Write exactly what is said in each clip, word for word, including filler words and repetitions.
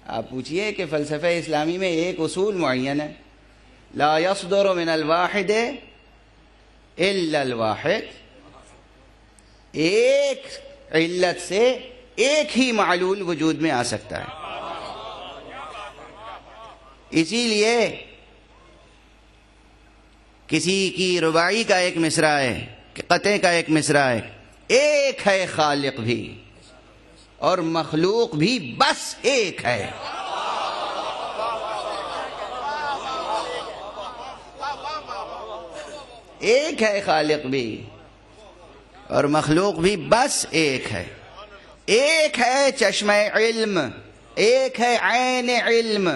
آپ پوچھئے کہ فلسفہ اسلامی میں ایک اصول معین ہے، لا يصدر من الواحد الا الواحد، ایک علت سے ایک ہی معلول وجود میں آ سکتا ہے۔ اسی لیے کسی کی رباعی کا ایک مصرع ہے، قطعے کا ایک مصرع ہے، ایک ہے خالق بھی اور مخلوق بھی بس ایک ہے۔ ایک ہے خالق بھی اور مخلوق بھی بس ایک ہے۔ ایک ہے چشمہ علم، ایک ہے عین علم،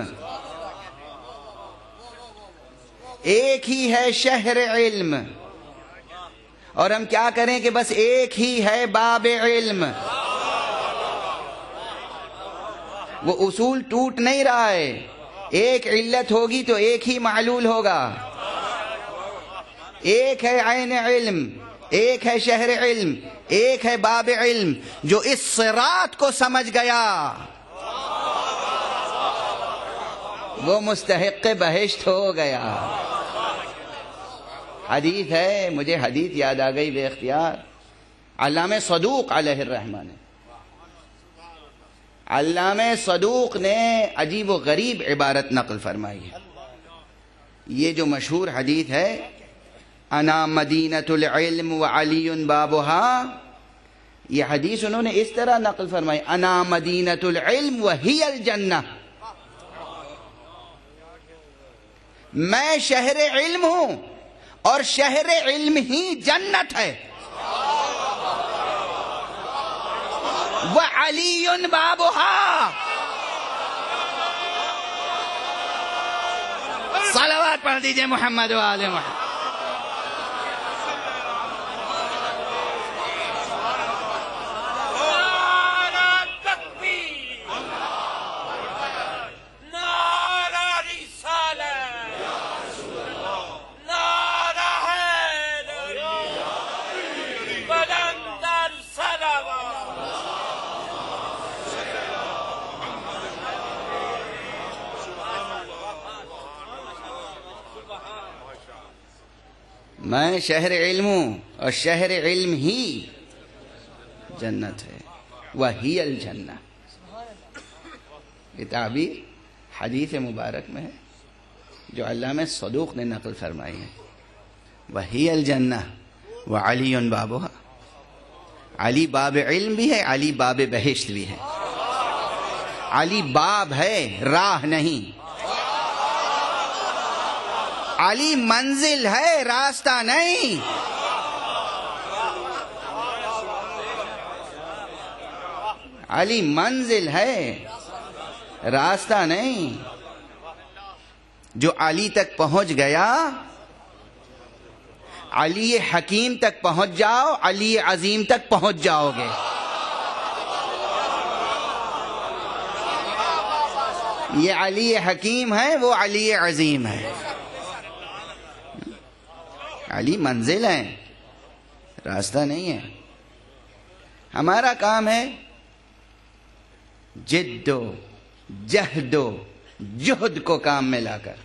ایک ہی ہے شہر علم، اور ہم کیا کریں کہ بس ایک ہی ہے باب علم۔ وہ اصول ٹوٹ نہیں رہا ہے، ایک علت ہوگی تو ایک ہی معلول ہوگا۔ ایک ہے عین علم، ایک ہے شہر علم، ایک ہے باب علم۔ جو اس صراط کو سمجھ گیا وہ مستحق بہشت ہو گیا۔ حدیث ہے، مجھے حدیث یاد آ گئی بے اختیار، علامہ صدوق علیہ الرحمہ نے علامہ صدوق نے عجیب و غریب عبارت نقل فرمائی ہے۔ یہ جو مشہور حدیث ہے، انا مدینۃ العلم وعلی بابھا، یہ حدیث انہوں نے اس طرح نقل فرمائی، انا مدینۃ العلم وہی الجنہ، میں شہر علم ہوں اور شہر علم ہی جنت ہے۔ وعلی بابھا، صلوات پڑھ دیجئے محمد و آل محمد۔ میں شہر علم ہوں اور شہر علم ہی جنت ہے، وہی الجنہ۔ یہ تعبیر حدیث مبارک میں ہے جو علامہ صدوق نے نقل فرمائی ہے، وہی الجنہ وعلی بابھا۔ علی باب علم بھی ہے، علی باب بہشت بھی ہے۔ علی باب ہے، راہ نہیں۔ علی منزل ہے، راستہ نہیں۔ علی منزل ہے، راستہ نہیں۔ جو علی تک پہنچ گیا، علی حکیم تک پہنچ جاؤ، علی عظیم تک پہنچ جاؤ گے۔ یہ علی حکیم ہے، وہ علی عظیم ہے۔ علی منزل ہے، راستہ نہیں ہے۔ ہمارا کام ہے جد و جہد و جہد کو کام میں لا کر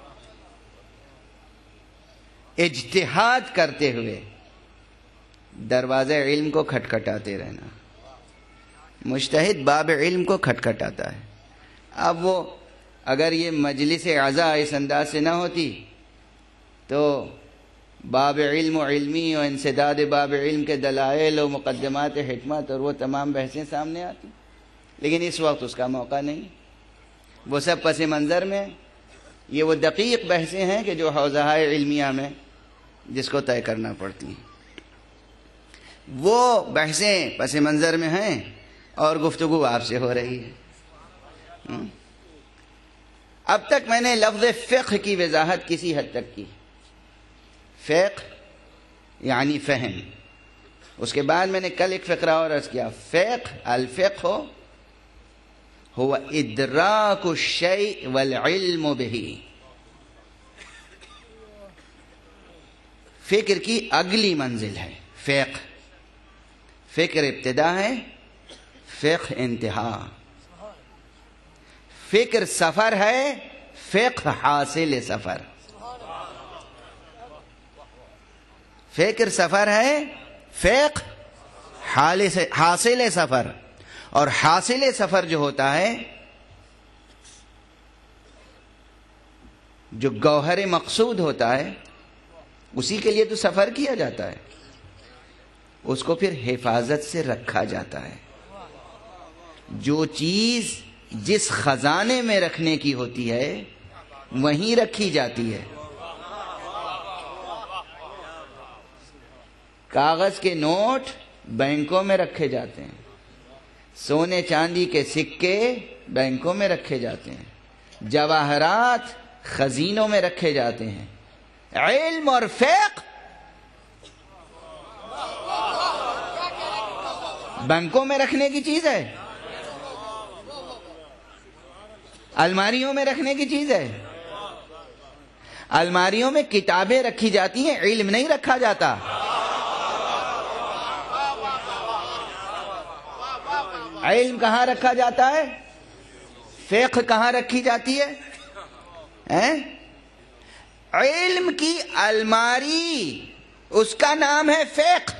اجتہاد کرتے ہوئے دروازے علم کو کھٹکھٹاتے رہنا۔ مجتہد باب علم کو کھٹکھٹاتا ہے۔ اب وہ اگر یہ مجلس عزا اس انداز سے نہ ہوتی تو باب علم و علمی و انسداد باب علم کے دلائل و مقدمات حکمت اور وہ تمام بحثیں سامنے آتی، لیکن اس وقت اس کا موقع نہیں، وہ سب پس منظر میں۔ یہ وہ دقیق بحثیں ہیں کہ جو حوزہ علمیہ میں جس کو طے کرنا پڑتی ہیں، وہ بحثیں پس منظر میں ہیں اور گفتگو آپ سے ہو رہی ہے۔ اب تک میں نے لفظ فقہ کی وضاحت کسی حد تک کی۔ فقہ یعنی فہم۔ اس کے بعد میں نے کل ایک فقرہ اور عرض کیا، فقہ الفقہ هو ادراک الشیء والعلم به۔ فکر کی اگلی منزل ہے فقہ۔ فکر ابتدا ہے، فقہ انتہا۔ فکر سفر ہے، فقہ حاصل سفر. فکر سفر ہے، فقہ حاصل سفر. اور حاصل سفر جو ہوتا ہے، جو گوہر مقصود ہوتا ہے، اسی کے لیے تو سفر کیا جاتا ہے. اس کو پھر حفاظت سے رکھا جاتا ہے. جو چیز جس خزانے میں رکھنے کی ہوتی ہے وہیں رکھی جاتی ہے. کاغذ کے نوٹ بینکوں میں رکھے جاتے ہیں، سونے چاندی کے سکے بینکوں میں رکھے جاتے ہیں، جواہرات خزینوں میں رکھے جاتے ہیں. علم اور فقہ بینکوں میں رکھنے کی چیز ہے، الماریوں میں رکھنے کی چیز ہے. الماریوں میں کتابیں رکھی جاتی ہیں، علم نہیں رکھا جاتا. علم کہاں رکھا جاتا ہے؟ فقہ کہاں رکھی جاتی ہے؟ علم کی الماری، اس کا نام ہے فقہ.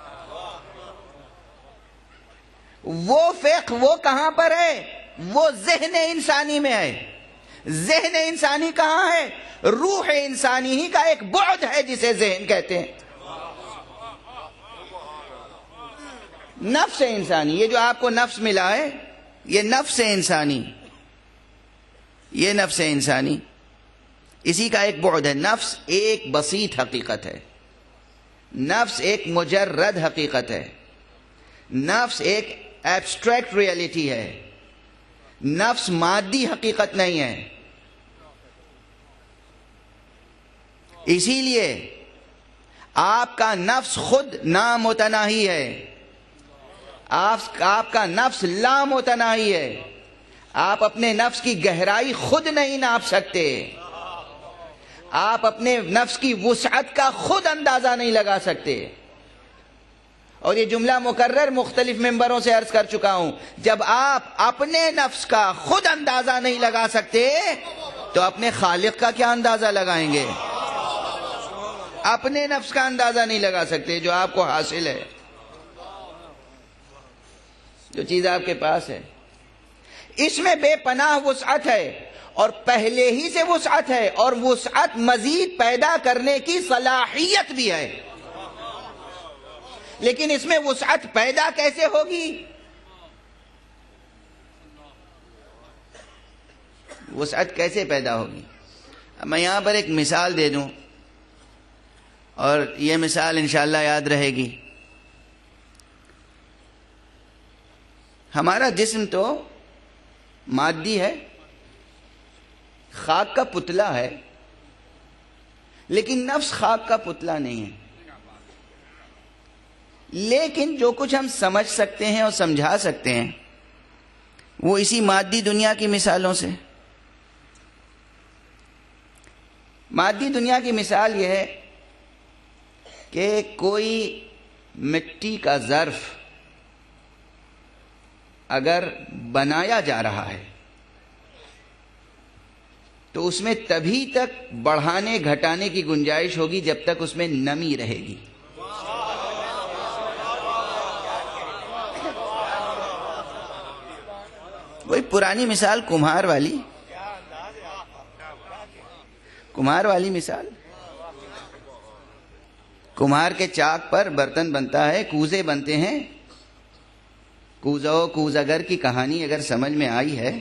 وہ فقہ وہ کہاں پر ہے؟ وہ ذہن انسانی میں ہے. ذہن انسانی کہاں ہے؟ روح انسانی ہی کا ایک بعد ہے جسے ذہن کہتے ہیں. نفس انسانی، یہ جو آپ کو نفس ملا ہے، یہ نفس انسانی، یہ نفس انسانی اسی کا ایک بعد ہے. نفس ایک بسیط حقیقت ہے، نفس ایک مجرد حقیقت ہے، نفس ایک ایبسٹریکٹ ریئلٹی ہے، نفس مادی حقیقت نہیں ہے. اسی لیے آپ کا نفس خود نامتناہی ہے، آپ آپ کا نفس لامتناہی ہے. آپ اپنے نفس کی گہرائی خود نہیں ناپ سکتے، آپ اپنے نفس کی وسعت کا خود اندازہ نہیں لگا سکتے. اور یہ جملہ مکرر مختلف ممبروں سے عرض کر چکا ہوں، جب آپ اپنے نفس کا خود اندازہ نہیں لگا سکتے تو اپنے خالق کا کیا اندازہ لگائیں گے؟ اپنے نفس کا اندازہ نہیں لگا سکتے جو آپ کو حاصل ہے، جو چیز آپ کے پاس ہے. اس میں بے پناہ وسعت ہے، اور پہلے ہی سے وسعت ہے، اور وسعت مزید پیدا کرنے کی صلاحیت بھی ہے. لیکن اس میں وسعت پیدا کیسے ہوگی؟ وسعت کیسے پیدا ہوگی؟ میں یہاں پر ایک مثال دے دوں، اور یہ مثال انشاءاللہ یاد رہے گی. ہمارا جسم تو مادی ہے، خاک کا پتلا ہے، لیکن نفس خاک کا پتلا نہیں ہے. لیکن جو کچھ ہم سمجھ سکتے ہیں اور سمجھا سکتے ہیں وہ اسی مادی دنیا کی مثالوں سے. مادی دنیا کی مثال یہ ہے کہ کوئی مٹی کا ظرف اگر بنایا جا رہا ہے تو اس میں تبھی تک بڑھانے گھٹانے کی گنجائش ہوگی جب تک اس میں نمی رہے گی. وہی پرانی مثال کمہار والی کمہار والی مثال. کمہار کے چاک پر برتن بنتا ہے، کوزے بنتے ہیں. کوزو کوزگر کی کہانی اگر سمجھ میں آئی ہے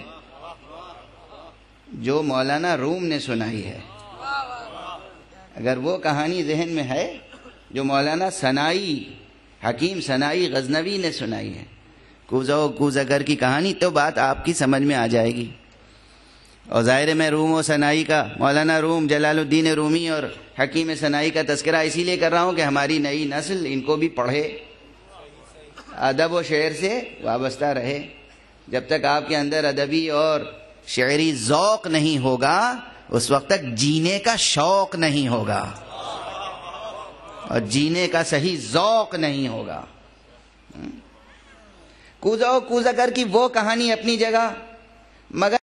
جو مولانا روم نے سنائی ہے، اگر وہ کہانی ذہن میں ہے جو مولانا سنائی حکیم سنائی غزنوی نے سنائی ہے، کوزو کوزگر کی کہانی، تو بات آپ کی سمجھ میں آ جائے گی. اور ظاہر میں روم و سنائی کا، مولانا روم جلال الدین رومی اور حکیم سنائی کا تذکرہ اسی لیے کر رہا ہوں کہ ہماری نئی نسل ان کو بھی پڑھے، ادب و شعر سے وابستہ رہے. جب تک آپ کے اندر ادبی اور شعری ذوق نہیں ہوگا اس وقت تک جینے کا شوق نہیں ہوگا اور جینے کا صحیح ذوق نہیں ہوگا. کوزو کوزگر کی وہ کہانی اپنی جگہ، مگر